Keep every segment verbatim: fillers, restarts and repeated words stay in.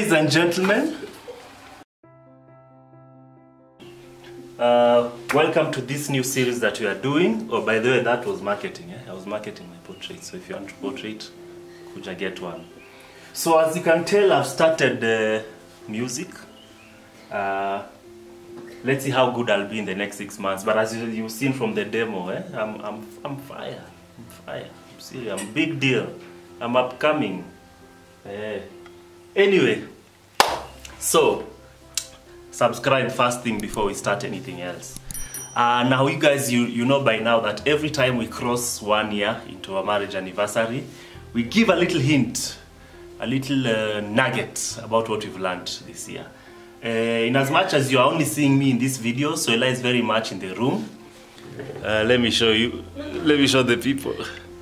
Ladies and gentlemen, uh, welcome to this new series that we are doing. Oh, by the way, that was marketing. Eh? I was marketing my portrait, so if you want to portrait, could I get one? So as you can tell, I've started uh, music. Uh, let's see how good I'll be in the next six months. But as you, you've seen from the demo, eh? I'm, I'm, I'm fire. I'm fire. I'm serious. I'm big deal. I'm upcoming. Eh. Anyway, so subscribe first thing before we start anything else. Uh, now you guys, you, you know by now that every time we cross one year into our marriage anniversary, we give a little hint, a little uh, nugget about what we've learned this year. Uh, in as much as you are only seeing me in this video, Soila is very much in the room. Uh, let me show you, let me show the people.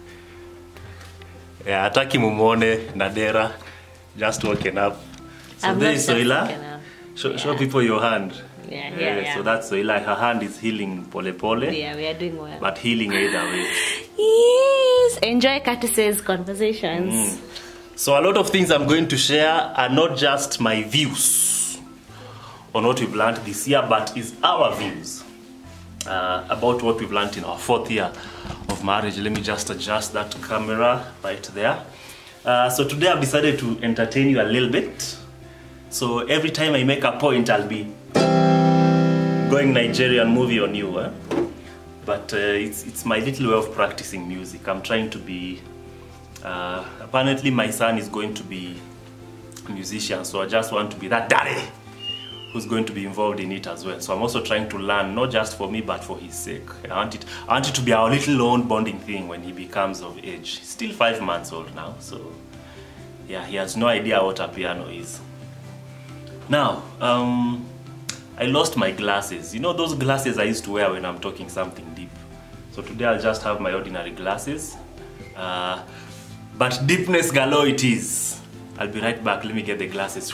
Yeah, Ataki Mumone, Nadera, just woken up. So I'm there is Soila. Show, yeah. show people your hand. Yeah, yeah, yeah, yeah. So that's Soila. Her hand is healing pole pole. Yeah, we are doing well. But healing either way. Yes, enjoy Curtis's conversations. Mm. So a lot of things I'm going to share are not just my views on what we've learned this year, but is our views uh, about what we've learned in our fourth year of marriage. Let me just adjust that camera right there. Uh, so today I've decided to entertain you a little bit. So every time I make a point, I'll be going Nigerian movie on you. Eh? But uh, it's, it's my little way of practicing music. I'm trying to be, uh, apparently my son is going to be a musician, so I just want to be that daddy who's going to be involved in it as well. So I'm also trying to learn, not just for me, but for his sake. I want it, I want it to be our little own bonding thing when he becomes of age. He's still five months old now, so yeah, he has no idea what a piano is. Now, um, I lost my glasses. You know those glasses I used to wear when I'm talking something deep. So today I'll just have my ordinary glasses. Uh, but deepness galore it is. I'll be right back. Let me get the glasses.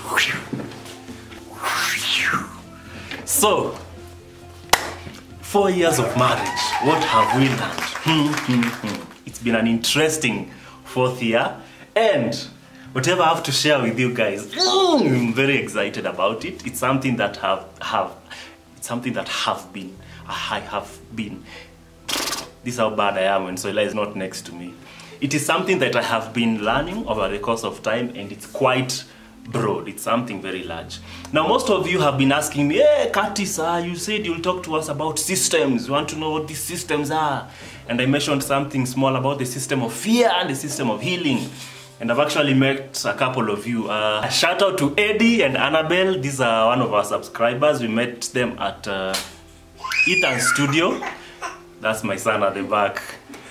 So, four years of marriage, what have we learned? It's been an interesting fourth year, and whatever I have to share with you guys, I'm very excited about it. It's something that have have, it's something that have been, I have been. This is how bad I am when Soila is not next to me. It is something that I have been learning over the course of time, and it's quite broad. It's something very large. Now, most of you have been asking me, hey, Curtis, uh, you said you'll talk to us about systems. You want to know what these systems are. And I mentioned something small about the system of fear and the system of healing. And I've actually met a couple of you. Uh, a shout out to Eddie and Annabelle. These are one of our subscribers. We met them at uh, Ethan's studio. That's my son at the back.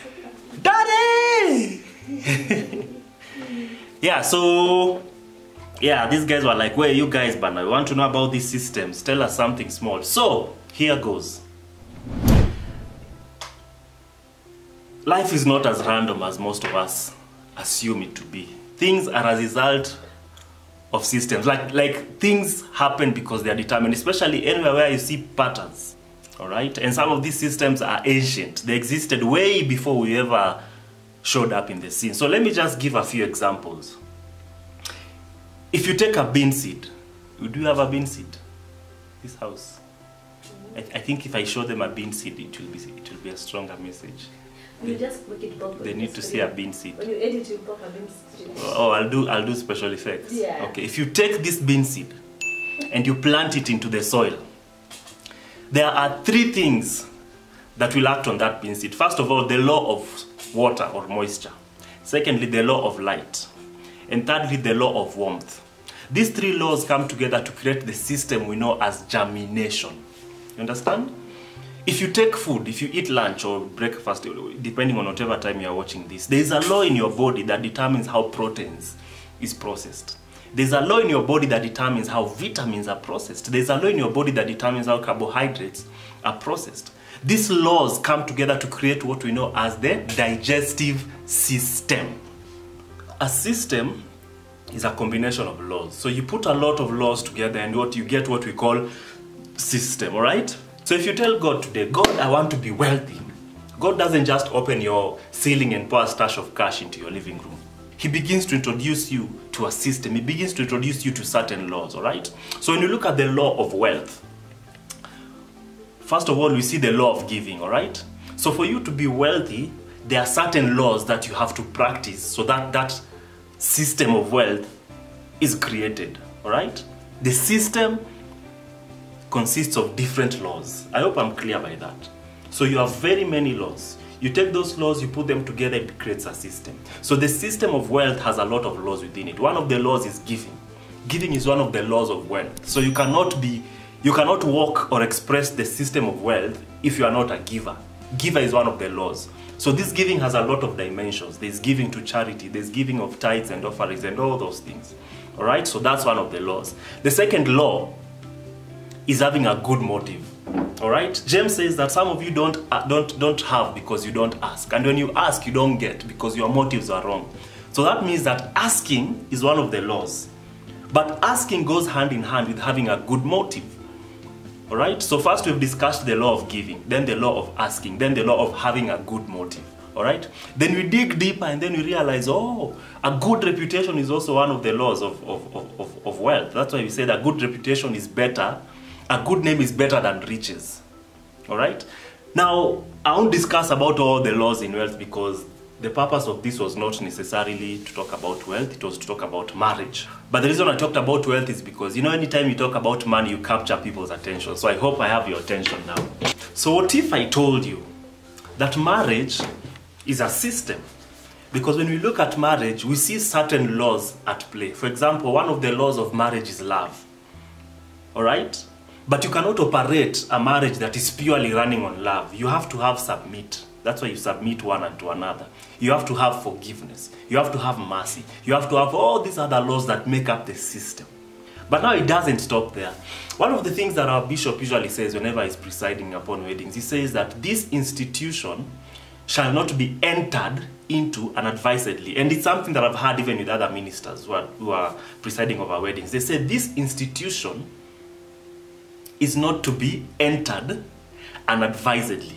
Daddy! Yeah, so yeah, these guys were like, where are you guys, but I want to know about these systems. Tell us something small. So, here goes. Life is not as random as most of us assume it to be. Things are a result of systems. Like, like things happen because they are determined, especially anywhere where you see patterns. Alright? And some of these systems are ancient. They existed way before we ever showed up in the scene. So let me just give a few examples. If you take a bean seed, do you have a bean seed? This house. I, I think if I show them a bean seed, it will be it will be a stronger message. You they, just make it pop. They need to see a bean seed. When you edit, you pop a bean seed. Oh, I'll do I'll do special effects. Yeah. Okay. If you take this bean seed and you plant it into the soil, there are three things that will act on that bean seed. First of all, the law of water or moisture. Secondly, the law of light. And thirdly, the law of warmth. These three laws come together to create the system we know as germination. You understand? If you take food, if you eat lunch or breakfast, depending on whatever time you are watching this, there is a law in your body that determines how proteins is processed. There's a law in your body that determines how vitamins are processed. There's a law in your body that determines how carbohydrates are processed. These laws come together to create what we know as the digestive system. A system is a combination of laws. So you put a lot of laws together and what you get what we call system, all right? So if you tell God today, God, I want to be wealthy. God doesn't just open your ceiling and pour a stash of cash into your living room. He begins to introduce you to to a system. It begins to introduce you to certain laws, all right? So when you look at the law of wealth, first of all, we see the law of giving, all right? So for you to be wealthy, there are certain laws that you have to practice so that that system of wealth is created, all right? The system consists of different laws. I hope I'm clear by that. So you have very many laws. You take those laws, you put them together, it creates a system. So the system of wealth has a lot of laws within it. One of the laws is giving. Giving is one of the laws of wealth. So you cannot be, you cannot walk or express the system of wealth if you are not a giver. Giver is one of the laws. So this giving has a lot of dimensions. There's giving to charity, there's giving of tithes and offerings and all those things. All right, so that's one of the laws. The second law is having a good motive. All right, James says that some of you don't uh, don't don't have because you don't ask, and when you ask, you don't get because your motives are wrong. So that means that asking is one of the laws, but asking goes hand in hand with having a good motive. All right, so first we've discussed the law of giving, then the law of asking, then the law of having a good motive. All right, then we dig deeper and then we realize, oh, a good reputation is also one of the laws of of, of, of, of wealth. That's why we say that good reputation is better. A good name is better than riches. All right? Now, I won't discuss about all the laws in wealth because the purpose of this was not necessarily to talk about wealth, it was to talk about marriage. But the reason I talked about wealth is because, you know, anytime you talk about money, you capture people's attention. So I hope I have your attention now. So what if I told you that marriage is a system? Because when we look at marriage, we see certain laws at play. For example, one of the laws of marriage is love. All right? But you cannot operate a marriage that is purely running on love. You have to have submit. That's why you submit one unto another. You have to have forgiveness. You have to have mercy. You have to have all these other laws that make up the system. But now it doesn't stop there. One of the things that our bishop usually says whenever he's presiding upon weddings, he says that this institution shall not be entered into unadvisedly. And it's something that I've heard even with other ministers who are, who are presiding over weddings. They say this institution is not to be entered unadvisedly.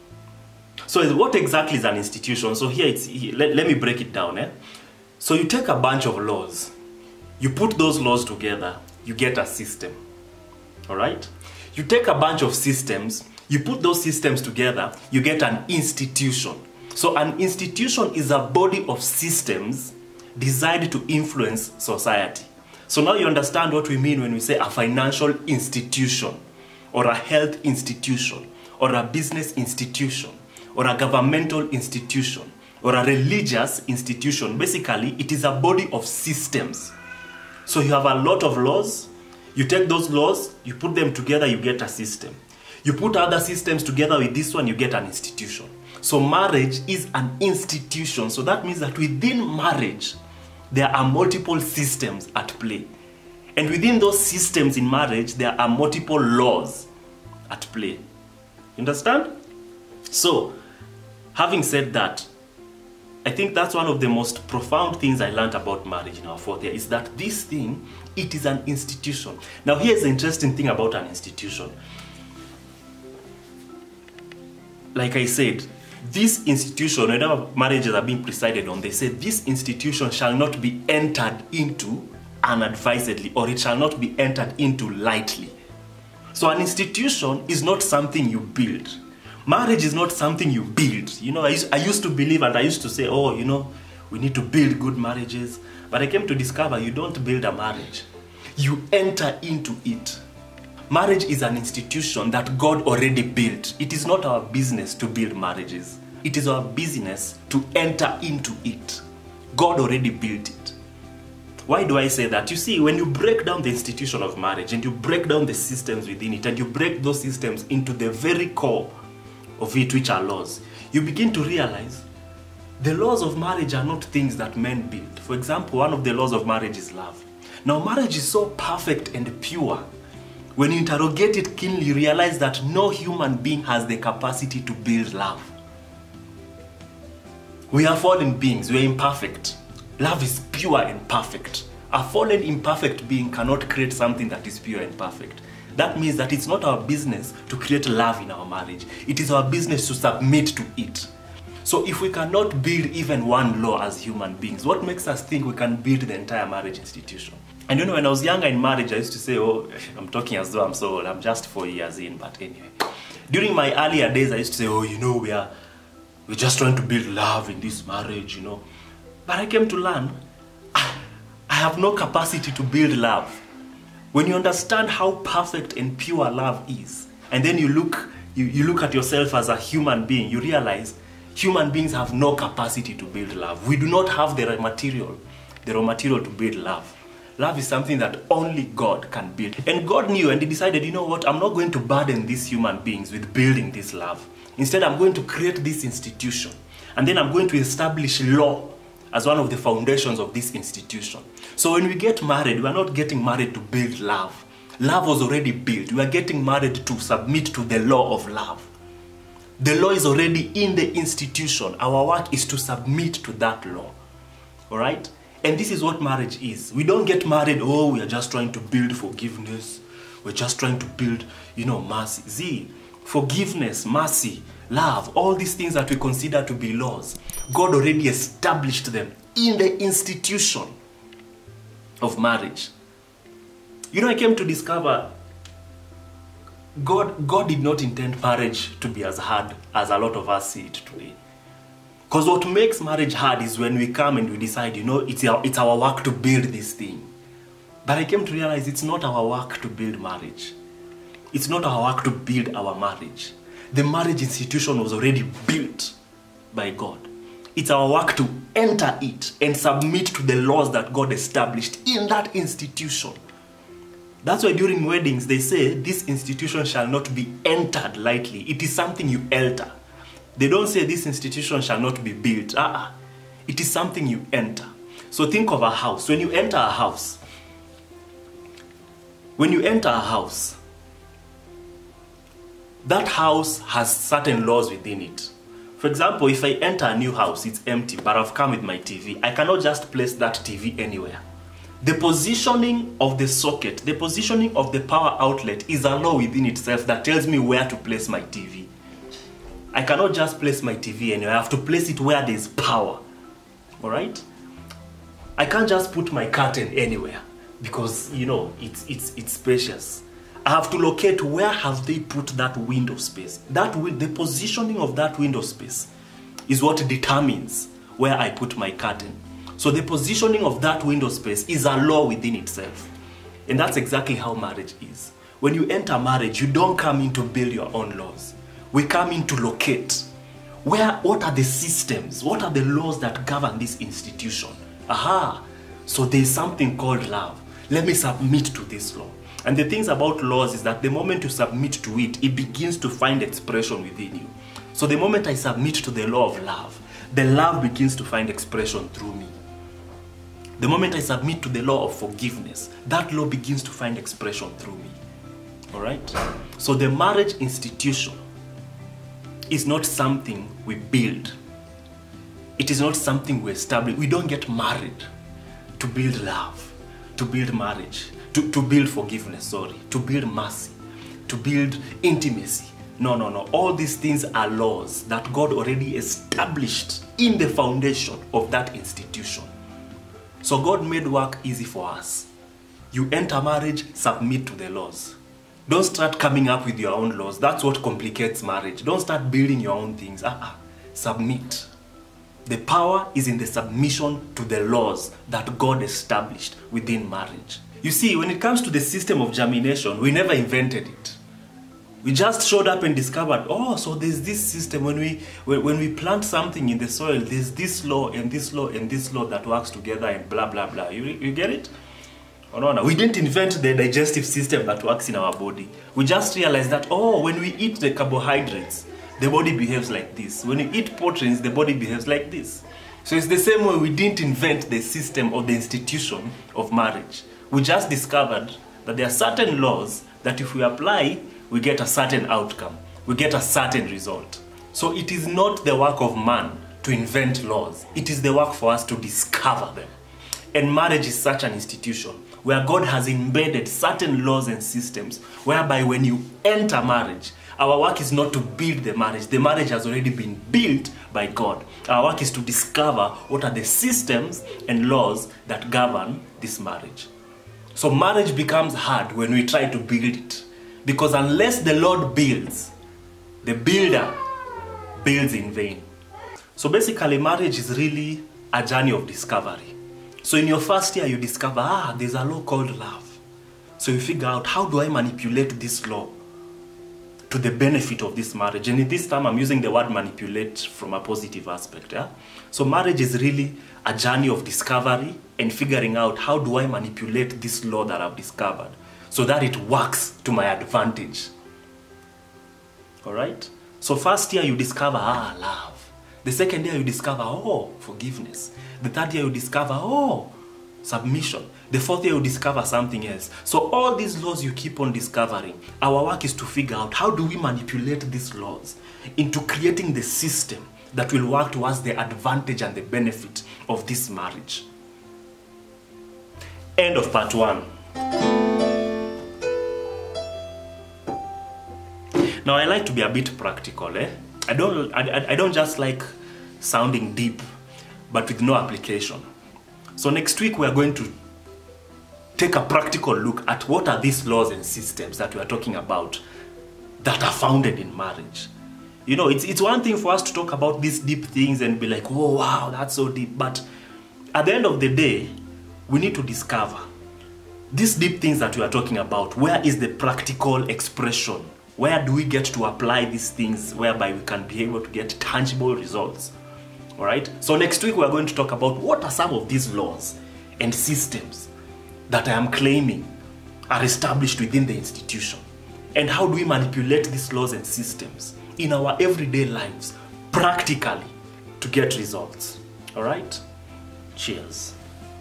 So what exactly is an institution? So here, it's, here let, let me break it down. Eh? So you take a bunch of laws, you put those laws together, you get a system. All right? You take a bunch of systems, you put those systems together, you get an institution. So an institution is a body of systems designed to influence society. So now you understand what we mean when we say a financial institution, or a health institution, or a business institution, or a governmental institution, or a religious institution. Basically, it is a body of systems. So you have a lot of laws. You take those laws, you put them together, you get a system. You put other systems together with this one, you get an institution. So marriage is an institution. So that means that within marriage, there are multiple systems at play. And within those systems in marriage, there are multiple laws at play. You understand? So, having said that, I think that's one of the most profound things I learned about marriage in our fourth year, is that this thing, it is an institution. Now, here's the interesting thing about an institution. Like I said, this institution, whenever marriages are being presided on, they say this institution shall not be entered into unadvisedly, or it shall not be entered into lightly. So an institution is not something you build. Marriage is not something you build. You know, I used, I used to believe and I used to say, oh, you know, we need to build good marriages. But I came to discover you don't build a marriage. You enter into it. Marriage is an institution that God already built. It is not our business to build marriages. It is our business to enter into it. God already built it. Why do I say that? You see, when you break down the institution of marriage and you break down the systems within it and you break those systems into the very core of it, which are laws, you begin to realize the laws of marriage are not things that men build. For example, one of the laws of marriage is love. Now, marriage is so perfect and pure. When you interrogate it keenly, you realize that no human being has the capacity to build love. We are fallen beings, we are imperfect. Love is pure and perfect. A fallen, imperfect being cannot create something that is pure and perfect. That means that it's not our business to create love in our marriage. It is our business to submit to it. So if we cannot build even one law as human beings, what makes us think we can build the entire marriage institution? And you know, when I was younger in marriage, I used to say, oh, I'm talking as though I'm so old, I'm just four years in, but anyway. During my earlier days, I used to say, oh, you know, we are, we're just trying to build love in this marriage, you know. But I came to learn, I have no capacity to build love. When you understand how perfect and pure love is, and then you look, you, you look at yourself as a human being, you realize human beings have no capacity to build love. We do not have the raw material, the raw material to build love. Love is something that only God can build. And God knew, and he decided, you know what, I'm not going to burden these human beings with building this love. Instead, I'm going to create this institution. And then I'm going to establish law as one of the foundations of this institution. So when we get married, we are not getting married to build love. Love was already built. We are getting married to submit to the law of love. The law is already in the institution. Our work is to submit to that law. All right? And this is what marriage is. We don't get married, oh, we are just trying to build forgiveness. We're just trying to build, you know, mercy. See, forgiveness, mercy, love, all these things that we consider to be laws, God already established them in the institution of marriage. You know, I came to discover God, God did not intend marriage to be as hard as a lot of us see it today. Because what makes marriage hard is when we come and we decide, you know, it's our, it's our work to build this thing. But I came to realize it's not our work to build marriage. It's not our work to build our marriage. The marriage institution was already built by God. It's our work to enter it and submit to the laws that God established in that institution. That's why during weddings they say this institution shall not be entered lightly. It is something you enter. They don't say this institution shall not be built. Uh-uh. It is something you enter. So think of a house. When you enter a house, when you enter a house, that house has certain laws within it. For example, if I enter a new house, it's empty, but I've come with my T V. I cannot just place that T V anywhere. The positioning of the socket, the positioning of the power outlet is a law within itself that tells me where to place my T V. I cannot just place my T V anywhere. I have to place it where there's power. All right? I can't just put my curtain anywhere because, you know, it's, it's, it's spacious. I have to locate where have they put that window space. That the positioning of that window space is what determines where I put my curtain. So the positioning of that window space is a law within itself. And that's exactly how marriage is. When you enter marriage, you don't come in to build your own laws. We come in to locate where, what are the systems, what are the laws that govern this institution. Aha, so there's something called love. Let me submit to this law. And the things about laws is that the moment you submit to it, it begins to find expression within you. So the moment I submit to the law of love, the love begins to find expression through me. The moment I submit to the law of forgiveness, that law begins to find expression through me. All right? So the marriage institution is not something we build. It is not something we establish. We don't get married to build love, to build marriage, to, to build forgiveness, sorry, to build mercy, to build intimacy. No, no, no. All these things are laws that God already established in the foundation of that institution. So God made work easy for us. You enter marriage, submit to the laws. Don't start coming up with your own laws. That's what complicates marriage. Don't start building your own things. Uh-uh. Submit. The power is in the submission to the laws that God established within marriage. You see, when it comes to the system of germination, we never invented it. We just showed up and discovered, oh, so there's this system. When we, when, when we plant something in the soil, there's this law and this law and this law that works together and blah, blah, blah. You, you get it? Oh, no, no. We didn't invent the digestive system that works in our body. We just realized that, oh, when we eat the carbohydrates, the body behaves like this. When you eat proteins, the body behaves like this. So it's the same way we didn't invent the system or the institution of marriage. We just discovered that there are certain laws that if we apply, we get a certain outcome. We get a certain result. So it is not the work of man to invent laws. It is the work for us to discover them. And marriage is such an institution where God has embedded certain laws and systems whereby when you enter marriage, Our work is not to build the marriage. The marriage has already been built by God. Our work is to discover what are the systems and laws that govern this marriage. So marriage becomes hard when we try to build it. Because unless the Lord builds, the builder builds in vain. So basically marriage is really a journey of discovery. So in your first year you discover, ah, there's a law called love. So you figure out, how do I manipulate this law to the benefit of this marriage? And in this time I'm using the word manipulate from a positive aspect. Yeah? So marriage is really a journey of discovery and figuring out, how do I manipulate this law that I've discovered so that it works to my advantage. Alright? So first year you discover, ah, love. The second year you discover, oh, forgiveness. The third year you discover, oh, submission. The fourth year you discover something else. So all these laws you keep on discovering, our work is to figure out, how do we manipulate these laws into creating the system that will work towards the advantage and the benefit of this marriage. End of part one. Now I like to be a bit practical. Eh? I don't, I, I don't just like sounding deep, but with no application. So next week we are going to take a practical look at what are these laws and systems that we are talking about that are founded in marriage. You know, it's, it's one thing for us to talk about these deep things and be like, oh wow, that's so deep. But at the end of the day, we need to discover these deep things that we are talking about. Where is the practical expression? Where do we get to apply these things whereby we can be able to get tangible results? All right? So next week we are going to talk about what are some of these laws and systems that I am claiming are established within the institution. And how do we manipulate these laws and systems in our everyday lives practically to get results? All right? Cheers.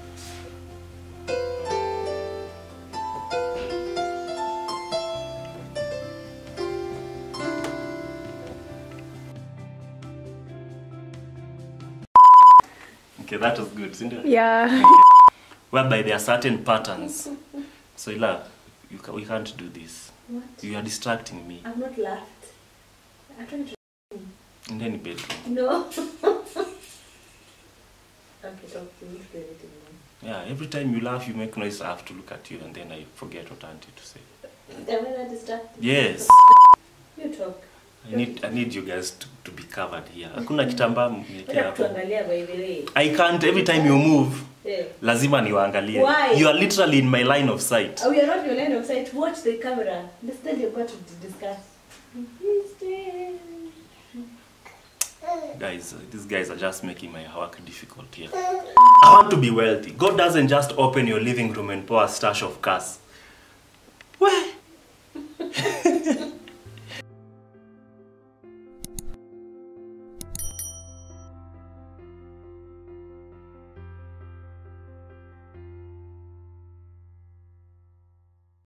Okay, that was good, isn't it? Yeah. Whereby there are certain patterns. Soila, you ca we can't do this. What? You are distracting me. I've not laughed. I'm trying to. In any bedroom. No. Okay, talk to me. Yeah, every time you laugh, you make noise. I have to look at you, and then I forget what I wanted to say. Am I not distracted? Yes. You talk. I need, I need you guys to, to be covered here. Hakuna kitambaa mwekea hapo. Tuangalia by the way. I can't. Every time you move, Yeah. lazima niwaangalie. Why? You are literally in my line of sight. Oh, we are not in your line of sight. Watch the camera. Instead, you're going to discuss. Guys, uh, these guys are just making my work difficult here. I want to be wealthy. God doesn't just open your living room and pour a stash of cash. Where?